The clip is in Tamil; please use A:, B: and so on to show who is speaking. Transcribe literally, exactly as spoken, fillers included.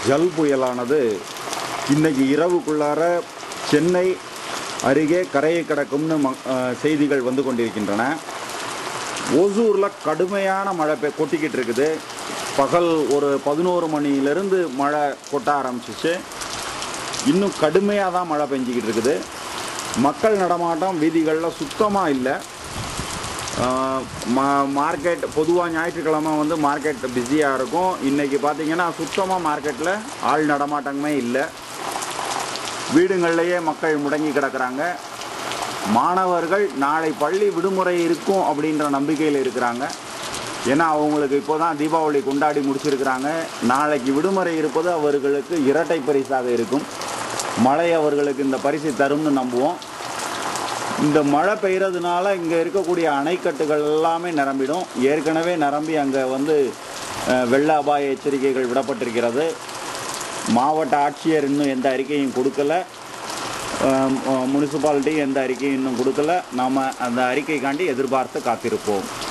A: ஜல் புயலானது இன்னைக்கு இரவுக்குள்ளார சென்னை அருகே கரையை கடக்கும்னு செய்திகள் வந்து கொண்டிருக்கின்றன. ஓசூரில் கடுமையான மழை பெ கொட்டிக்கிட்டு இருக்குது. பகல் ஒரு பதினோரு மணியிலிருந்து மழை கொட்ட ஆரம்பிச்சிச்சு. இன்னும் கடுமையாக தான் மழை பெஞ்சிக்கிட்டு இருக்குது. மக்கள் நடமாட்டம் வீதிகளில் சுத்தமாக இல்லை. மா மார்க்கெட் பொதுவாக ஞாயிற்றுக்கிழமை வந்து மார்க்கெட் பிஸியாக இருக்கும். இன்றைக்கி பார்த்திங்கன்னா சுத்தமாக மார்க்கெட்டில் ஆள் நடமாட்டமே இல்லை. வீடுங்கள்லேயே மக்கள் முடங்கி கிடக்கிறாங்க. மாணவர்கள் நாளை பள்ளி விடுமுறை இருக்கும் அப்படின்ற நம்பிக்கையில் இருக்கிறாங்க. ஏன்னா அவங்களுக்கு இப்போ தான் தீபாவளி கொண்டாடி முடிச்சிருக்கிறாங்க. நாளைக்கு விடுமுறை இருப்பது அவர்களுக்கு இரட்டை பரிசாக இருக்கும். மழை அவர்களுக்கு இந்த பரிசை தரும்னு நம்புவோம். இந்த மழை பெய்கிறதுனால இங்கே இருக்கக்கூடிய அணைக்கட்டுகள் எல்லாமே நிரம்பிடும். ஏற்கனவே நிரம்பி அங்கே வந்து வெள்ள அபாய எச்சரிக்கைகள் விடப்பட்டிருக்கிறது. மாவட்ட ஆட்சியர் இன்னும் எந்த அறிக்கையும் கொடுக்கல. முனிசிபாலிட்டி எந்த அறிக்கையும் இன்னும் கொடுக்கல. நாம் அந்த அறிக்கைக்காண்டி எதிர்பார்த்து காத்திருப்போம்.